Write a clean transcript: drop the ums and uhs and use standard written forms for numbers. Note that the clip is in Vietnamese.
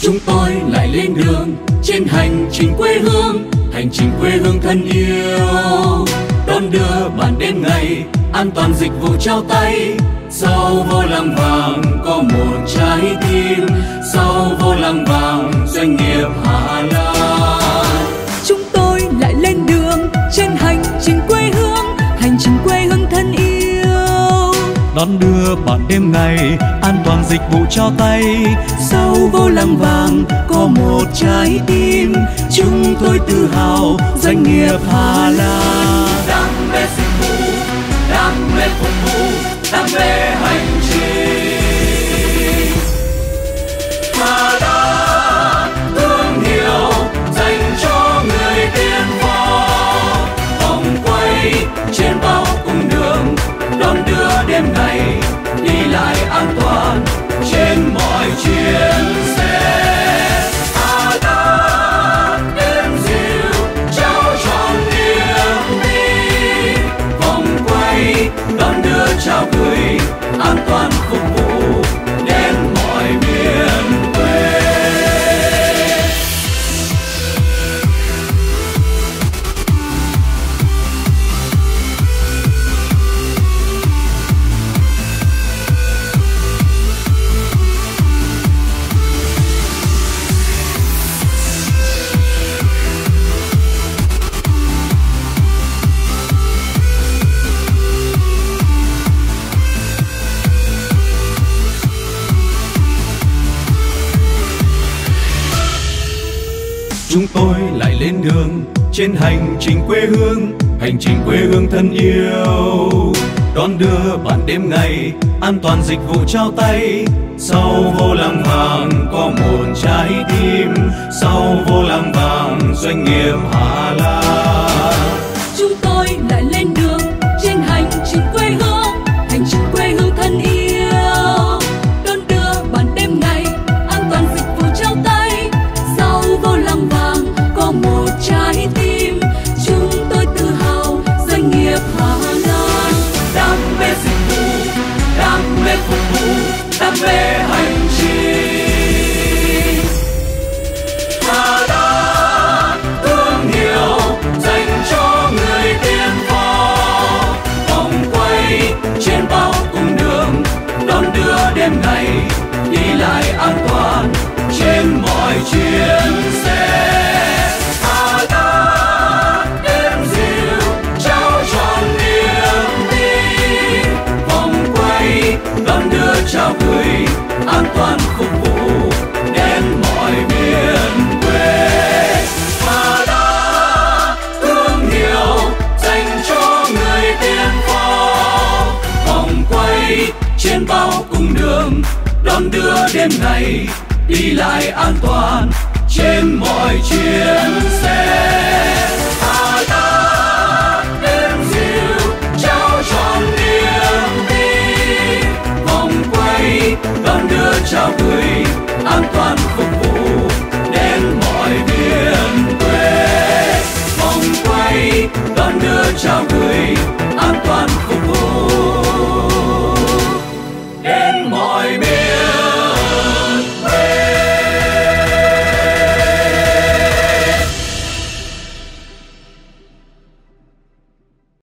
Chúng tôi lại lên đường trên hành trình quê hương, hành trình quê hương thân yêu, đón đưa bạn đêm ngày an toàn dịch vụ trao tay. Sau vô lăng vàng có một trái tim, sau vô lăng vàng doanh nghiệp Hà Lan. Chúng tôi lại lên đường trên hành trình quê hương, hành trình quê hương thân yêu, đón đưa bạn đêm ngày an toàn dịch vụ trao tay. Sau vô lăng vàng có một trái tim, chúng tôi tự hào doanh nghiệp Hà Lan. Đam mê dịch vụ, đam mê phục vụ, đam mê hành trình. Hà Lan thương hiệu dành cho người tiên phong, vòng quay trên bao cung đường, đón đưa đêm ngày đi lại an toàn trên mọi chuyến xe. Hà Lan êm dịu trao trọn niềm tin, vòng quay đón đưa trao gửi an toàn phục vụ đến mọi miền quê. Chúng tôi lại lên đường trên hành trình quê hương, hành trình quê hương thân yêu, đón đưa bạn đêm ngày an toàn dịch vụ trao tay. Sau vô lăng vàng có một trái tim, sau vô lăng vàng doanh nghiệp Hà Lan. chúng tôi lại lên đường trên hành trình quê hương, hành trình quê hương thân yêu, đón đưa bạn đêm ngày an toàn dịch vụ trao tay. Sau vô lăng vàng có một trái tim, chúng tôi tự hào doanh nghiệp Hà Lan. Đam mê dịch vụ, đam mê phục vụ, đam mê hành trình. Hà Lan thương hiệu dành cho người tiên phong, vòng quay trên bao cung đường, đón đưa đêm ngày đi lại an toàn trên mọi chuyến xe. Hà Lan êm dịu trao trọn niềm tin, vòng quay đón đưa trao gửi an toàn phục vụ đến mọi miền quê. Hà Lan thương hiệu dành cho người tiên phong, vòng quay trên bao cung đường, đón đưa đêm ngày đi lại an toàn trên mọi chuyến xe.